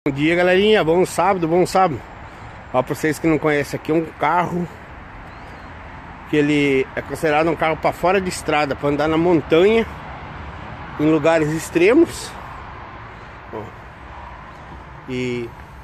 Bom dia, galerinha, bom sábado, bom sábado. Ó, pra vocês que não conhecem, aqui é um carro que ele é considerado um carro para fora de estrada, para andar na montanha, em lugares extremos. Ó. E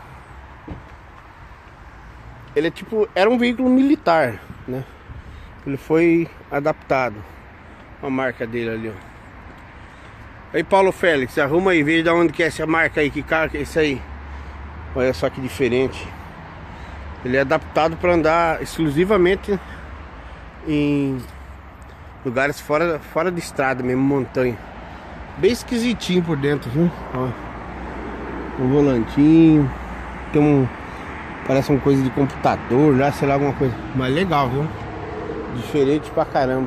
ele é tipo, era um veículo militar, né? Ele foi adaptado. A marca dele ali, ó. Aí, Paulo Félix, arruma aí, veja de onde que é essa marca aí, que carro que é esse aí. Olha só que diferente. Ele é adaptado para andar exclusivamente em lugares fora de estrada mesmo, montanha. Bem esquisitinho por dentro, viu? Ó, um volantinho. Tem um... parece uma coisa de computador lá, sei lá, alguma coisa. Mas legal, viu? Diferente pra caramba.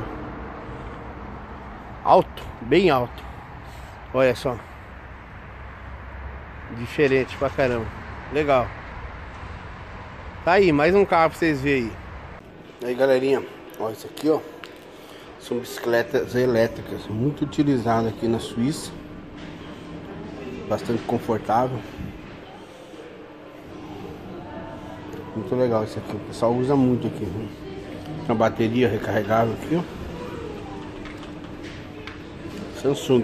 Alto, bem alto. Olha só. Diferente pra caramba. Legal. Tá aí, mais um carro pra vocês verem aí. Aí, galerinha, olha isso aqui, ó. São bicicletas elétricas, muito utilizadas aqui na Suíça. Bastante confortável. Muito legal isso aqui, o pessoal usa muito aqui, né? Uma bateria recarregável aqui, ó. Samsung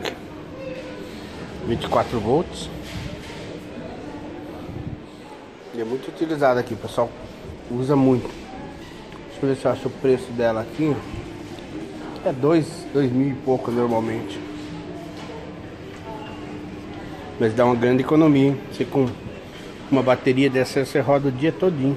24 volts. E é muito utilizado aqui, o pessoal usa muito. Deixa eu ver se eu acho o preço dela aqui. É 2 mil e pouco normalmente. Mas dá uma grande economia, hein? Você com uma bateria dessa você roda o dia todinho.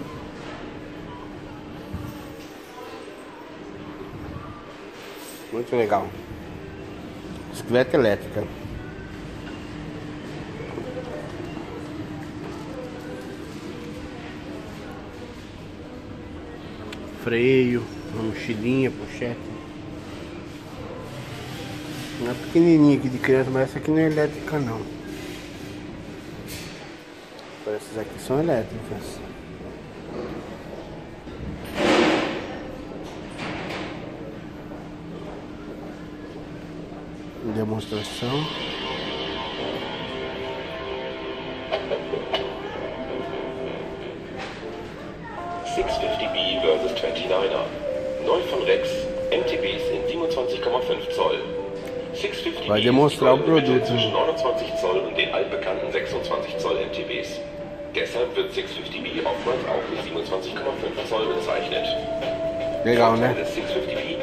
Muito legal. Bicicleta elétrica. Freio, uma mochilinha, pochete. Não é pequenininha aqui de criança, mas essa aqui não é elétrica não. Essas aqui são elétricas. Demonstração. .650B versus 29er. Neu von Rex, MTBs in 27,5 Zoll. 650B vai demonstrar o produto zwischen 29 Zoll und den altbekannten 26 Zoll MTBs. Deshalb wird 650B oftmals auch mit 27,5 Zoll bezeichnet. Legal, né? Des 650B